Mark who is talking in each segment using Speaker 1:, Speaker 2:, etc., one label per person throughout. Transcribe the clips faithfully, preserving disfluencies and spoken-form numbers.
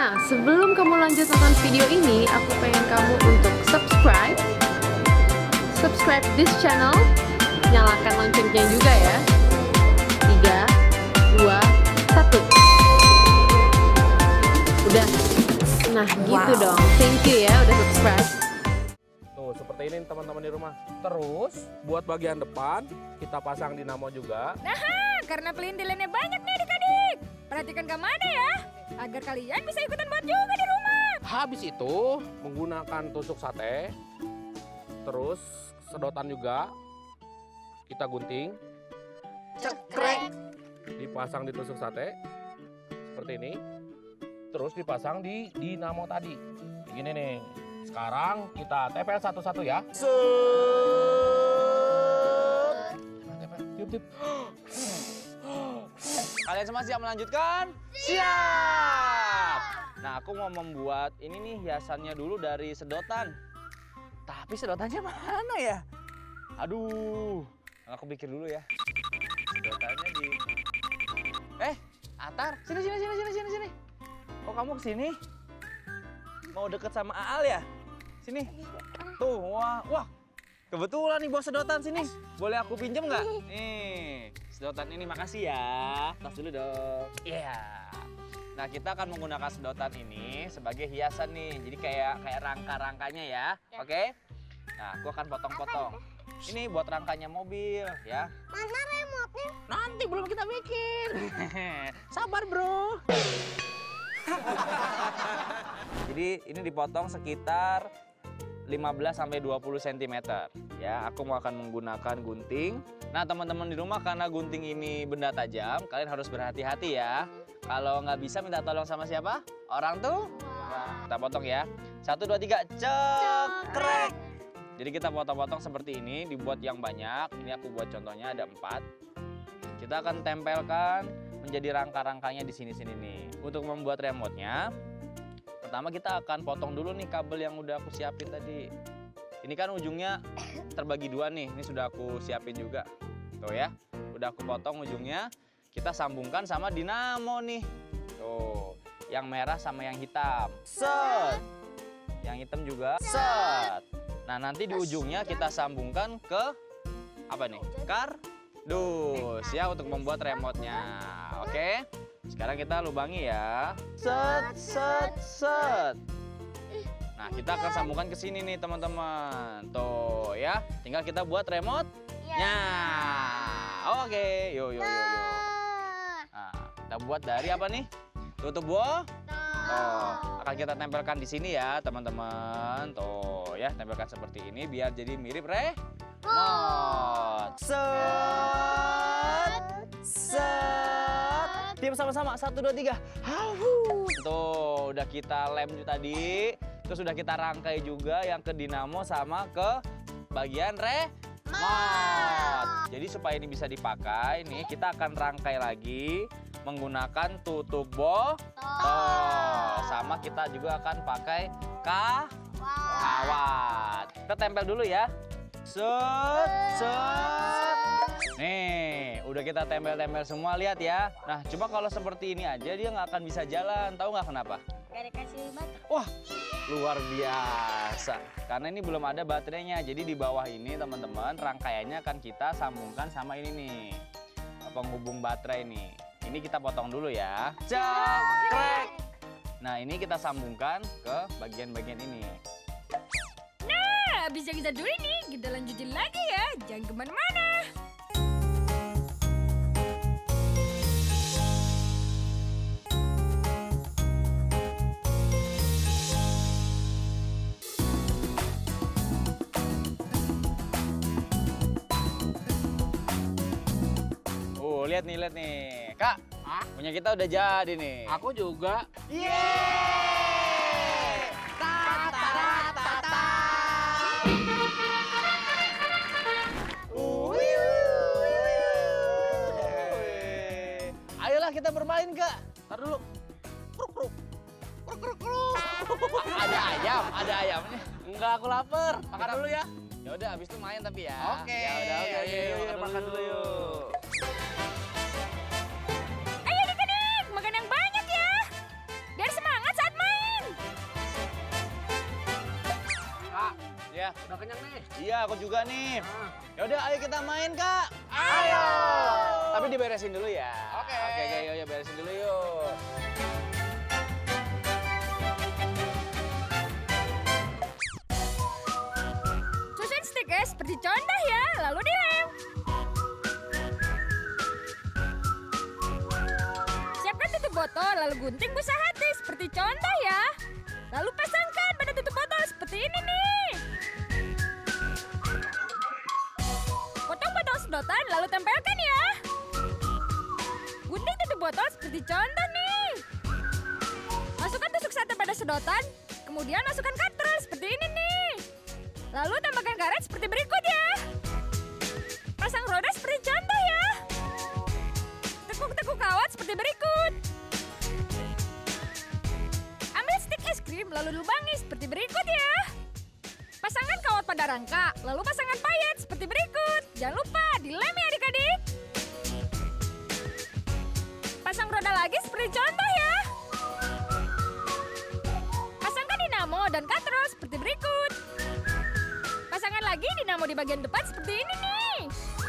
Speaker 1: Nah, sebelum kamu lanjut nonton video ini, aku pengen kamu untuk subscribe, subscribe this channel, nyalakan loncengnya juga ya. Tiga, dua, satu. Udah. Nah, gitu
Speaker 2: Wow.
Speaker 1: dong. Thank you ya udah subscribe.
Speaker 3: Tuh, seperti ini teman-teman di rumah. Terus, buat bagian depan, kita pasang dinamo juga.
Speaker 2: Nah, karena pelintilannya banyak nih adik-adik. Perhatikan Kamada ya, agar kalian bisa ikutan buat juga di rumah.
Speaker 3: Habis itu, menggunakan tusuk sate. Terus, sedotan juga. Kita gunting. Cekrek. Dipasang di tusuk sate. Seperti ini. Terus dipasang di dinamo tadi. Begini nih. Sekarang kita tempel satu-satu ya. Tempel, tiup, tiup.
Speaker 4: Kalian semua siap melanjutkan? Siap! Nah, aku mau membuat ini nih hiasannya dulu dari sedotan. Tapi sedotannya mana ya? Aduh, aku pikir dulu ya. Sedotannya di... Eh, Atar, sini, sini, sini, sini, sini, sini. Kok kamu kesini? Mau deket sama Aal ya? Sini. Tuh, wah, wah. Kebetulan nih bawa sedotan sini. Boleh aku pinjem nggak? Nih, sedotan ini makasih ya. Tas dulu dong. Iya. Yeah. Nah, kita akan menggunakan sedotan ini sebagai hiasan nih. Jadi kayak kayak rangka-rangkanya ya. ya. Oke? Okay? Nah, aku akan potong-potong. Ini buat rangkanya mobil ya.
Speaker 2: Mana remote-nya?
Speaker 4: Nanti belum kita bikin. Sabar, Bro. Jadi ini dipotong sekitar lima belas sampai dua puluh sentimeter ya. Aku mau akan menggunakan gunting. Nah, teman-teman di rumah, karena gunting ini benda tajam, kalian harus berhati-hati ya. Kalau nggak bisa minta tolong sama siapa? Orang tuh? Nah, kita potong ya. Satu, dua, tiga, cekrek. Jadi kita potong-potong seperti ini, dibuat yang banyak. Ini aku buat contohnya ada empat. Kita akan tempelkan menjadi rangka-rangkanya di sini-sini nih. Untuk membuat remote-nya, pertama kita akan potong dulu nih kabel yang udah aku siapin tadi. Ini kan ujungnya terbagi dua nih, ini sudah aku siapin juga. Tuh ya, udah aku potong ujungnya. Kita sambungkan sama dinamo nih. Tuh, yang merah sama yang hitam. Set. Yang hitam juga. Set. Nah, nanti di ujungnya kita sambungkan ke apa nih? Kardus ya untuk membuat remote-nya. Oke. Sekarang kita lubangi ya. Set, set, set. Nah, kita akan sambungkan ke sini nih, teman-teman. Tuh ya, tinggal kita buat remote-nya. Oke, yuk, yuk, yuk, yuk. Nah, kita buat dari apa nih? Tutup bo. Tuh, akan kita tempelkan di sini ya, teman-teman. Tuh ya, tempelkan seperti ini biar jadi mirip remote. Set, set. Diam sama-sama, satu, dua, tiga. Tuh, udah kita lem tadi. Terus sudah kita rangkai juga yang ke dinamo sama ke bagian remote. Jadi supaya ini bisa dipakai, nih kita akan rangkai lagi menggunakan tutup botol. Sama kita juga akan pakai kawat. Kita tempel dulu ya. Set, set. Nih, udah kita tempel-tempel semua, lihat ya. Nah, cuma kalau seperti ini aja dia nggak akan bisa jalan. Tahu nggak kenapa?
Speaker 2: Gak dikasih baterai.
Speaker 4: Wah, luar biasa. Karena ini belum ada baterainya. Jadi di bawah ini, teman-teman, rangkaiannya akan kita sambungkan sama ini nih. Penghubung baterai nih. Ini kita potong dulu ya. Cekrek. Nah, ini kita sambungkan ke bagian-bagian ini.
Speaker 2: Nah, habis yang kita dulu nih, kita lanjutin lagi ya. Jangan kemana-mana.
Speaker 4: Oh, lihat nih, lihat nih. Kak, hah? Punya kita udah jadi nih.
Speaker 3: Aku juga.
Speaker 4: Yeay! Ta-ta-ta-ta-ta! Ayolah kita bermain, Kak. Ntar dulu. Kruk, kruk. Kruk, kruk, kruk. Ada ayam, ada ayamnya. Enggak, aku lapar. Makan dulu ya. Ya udah, habis itu main tapi ya.
Speaker 3: Oke.
Speaker 4: Ya udah, oke, oke.
Speaker 3: Ayo,
Speaker 4: Yuk, makan dulu yuk.
Speaker 2: Ayo adik-adik, makan yang banyak ya. Biar semangat saat makan.
Speaker 4: ya.
Speaker 3: Udah kenyang nih.
Speaker 4: Iya, aku juga nih.
Speaker 3: Nah.
Speaker 4: Ya udah, ayo kita main, Kak.
Speaker 3: Ayo.
Speaker 4: Tapi diberesin dulu ya.
Speaker 3: Oke.
Speaker 4: Oke, oke, yuk, yuk beresin dulu yuk.
Speaker 2: Susun stik es seperti contoh ya, lalu dilem. Siapkan tutup botol, lalu gunting busa hati seperti contoh ya. Lalu pasangkan pada tutup botol seperti ini nih. Potong-potong sedotan, lalu tempelkan ya. Gunting tutup botol seperti contoh nih. Masukkan tusuk sate pada sedotan, kemudian masukkan cutter seperti ini nih. Lalu tambahkan karet seperti berikut ya. Pasang roda seperti contoh ya. Tekuk-tekuk kawat seperti berikut. Ambil stik es krim lalu lubangi seperti berikut ya. Pasangkan kawat pada rangka, lalu pasangkan payet seperti berikut. Jangan lupa dilem ya adik-adik. Pasang roda lagi seperti contoh ya. Pasangkan dinamo dan katrol seperti berikut. Pasangkan lagi dinamo di bagian depan seperti ini nih.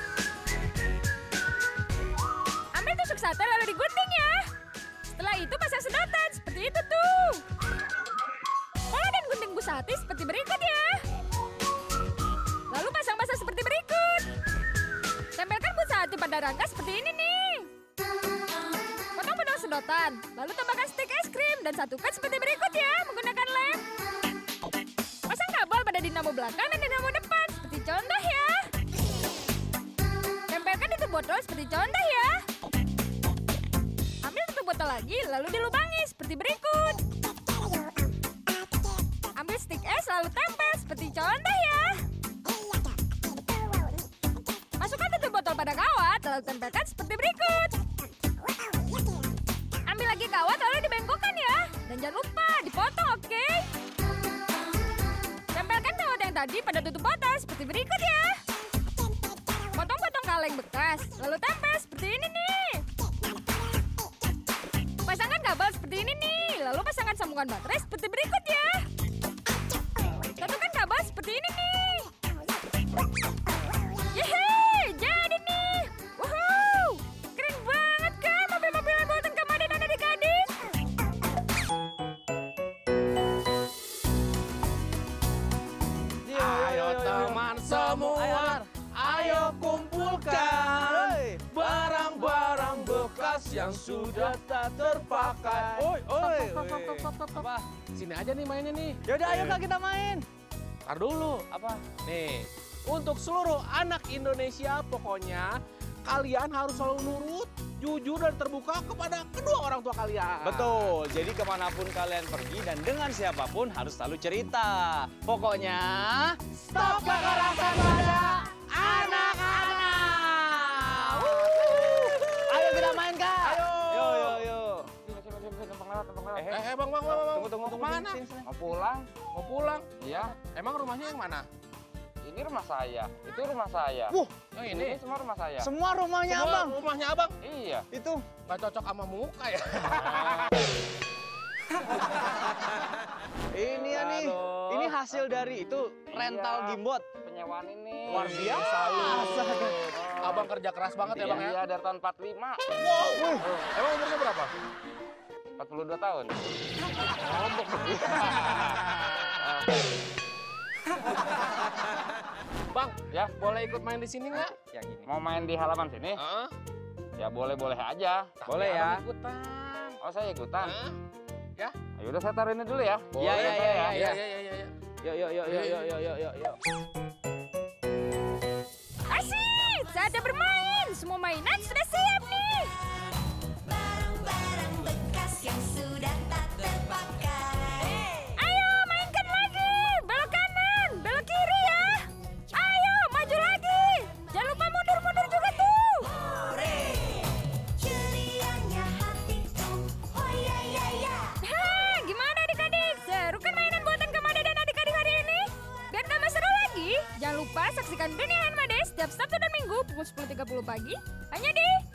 Speaker 2: Ambil tusuk sate lalu digunting ya. Setelah itu pasang sedotan seperti itu tuh. Pola dan gunting busa hati seperti berikut ya. Lalu pasang-pasang seperti berikut. Tempelkan busa hati pada rangka seperti ini nih. Potong-potong sedotan, lalu tambahkan stik es krim dan satukan seperti berikut ya menggunakan lem. Pasang kabel pada dinamo belakang dan dinamo depan seperti contoh ya. Tempelkan tutup botol seperti contoh ya. Ambil tutup botol lagi lalu dilubangi seperti berikut. Ambil stik es lalu tempel seperti contoh ya. Masukkan tutup botol pada kawat lalu tempelkan seperti berikut. Ambil lagi kawat lalu dibengkokkan ya. Dan jangan lupa dipotong, oke? Tempelkan kawat yang tadi pada tutup botol seperti berikut ya. Potong-potong kaleng bekas, lalu tempel seperti ini nih. Pasangkan kabel seperti ini nih, lalu pasangkan sambungan baterai seperti berikut ya. Satukan kabel seperti ini nih. Yeay, jadi nih. Woohoo, keren banget kan mobil-mobilan buatan Kamade dan adik-adik.
Speaker 3: Ayo teman semua, ayo kumpulkan barang-barang bekas yang sudah tak terpakai. Oi, oi,
Speaker 4: Apa?
Speaker 3: Sini aja nih mainnya nih.
Speaker 4: Yaudah, ayo Kak kita main.
Speaker 3: Tar dulu.
Speaker 4: Apa?
Speaker 3: Nih, untuk seluruh anak Indonesia pokoknya kalian harus selalu nurut, jujur dan terbuka kepada kedua orang tua kalian.
Speaker 4: Betul, jadi kemanapun kalian pergi dan dengan siapapun harus selalu cerita. Pokoknya, stop kekerasan pada anak-anak. Ayo kita main, Kak.
Speaker 3: Ayo.
Speaker 4: Yo, yo, yo.
Speaker 3: Eh, eh, bang, bang, bang, bang.
Speaker 4: Tunggu, tunggu,
Speaker 3: Mau
Speaker 4: tunggu.
Speaker 3: kemana?
Speaker 4: Sini, sini.
Speaker 5: Mau pulang?
Speaker 3: Mau pulang?
Speaker 5: Iya.
Speaker 3: Emang rumahnya yang mana?
Speaker 5: Ini rumah saya. Itu rumah saya.
Speaker 4: Wuh,
Speaker 3: Oh
Speaker 5: Ini
Speaker 3: ini.
Speaker 5: semua rumah saya.
Speaker 4: semua rumahnya
Speaker 3: Semua
Speaker 4: Abang.
Speaker 3: rumahnya abang.
Speaker 5: Iya.
Speaker 4: Itu.
Speaker 3: Nggak cocok sama muka ya.
Speaker 4: Ini ya nih.
Speaker 3: Aduh.
Speaker 4: Ini hasil dari itu rental
Speaker 5: Iya.
Speaker 4: gimbot.
Speaker 5: Penyewaan ini.
Speaker 4: Luar biasa.
Speaker 3: Abang kerja keras banget ya bang ya.
Speaker 5: Iya, dari tahun empat puluh lima.
Speaker 3: Wow. Emang umurnya berapa?
Speaker 5: empat puluh dua tahun.
Speaker 3: Bang,
Speaker 5: Ya,
Speaker 3: boleh ikut main di sini nggak?
Speaker 5: yang ini. Mau main di halaman sini?
Speaker 3: Heeh.
Speaker 5: Ya boleh-boleh aja.
Speaker 4: Boleh
Speaker 3: Tapi
Speaker 4: ya.
Speaker 3: abang ikutan.
Speaker 5: Oh, saya ikutan.
Speaker 3: Hah?
Speaker 5: Ayo udah saya taruh ini dulu ya.
Speaker 4: Iya, iya, iya, iya.
Speaker 3: Iya, iya, iya, iya.
Speaker 4: Yuk, yuk, yuk, yuk, yuk, yuk, yuk, yuk.
Speaker 2: Asik, saatnya bermain. Semua mainan sudah siap nih.
Speaker 6: Barang-barang bekas yang sudah tak terpakai.
Speaker 2: Ayo mainkan lagi. Belok kanan, belok kiri ya. Ayo maju lagi. Jangan lupa mundur-mundur juga tuh.
Speaker 6: Hore, cerianya hatiku. Oh ya ya ya.
Speaker 2: Hah, gimana adik-adik? Seru kan mainan buatan Kamade dan adik-adik hari ini? Biar tambah seru lagi, jangan lupa saksikan Dunia Handmade setiap Sabtu dan Minggu pukul sepuluh tiga puluh pagi hanya di